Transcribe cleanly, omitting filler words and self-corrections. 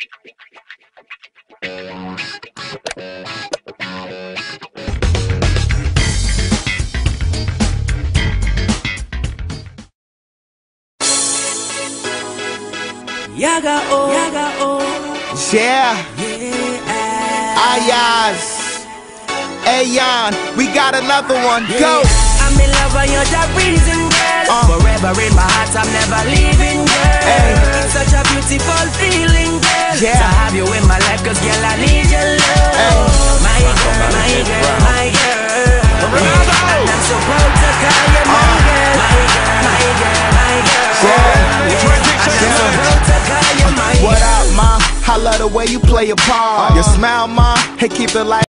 Yeah. Ayaz. Ayon. We got another one. Go. I'm in love and you're the reason, girl. Forever in my heart, I'm never leaving, girl. It's such a beautiful feeling, girl. To have you in my life, cause girl, I need your love. My girl, my girl, my girl. And I'm so proud to call you my girl. My girl, my girl, my girl. And I'm so proud to call you my girl. What up, ma? I love the way you play your part. Your smile, ma. Hey, keep it like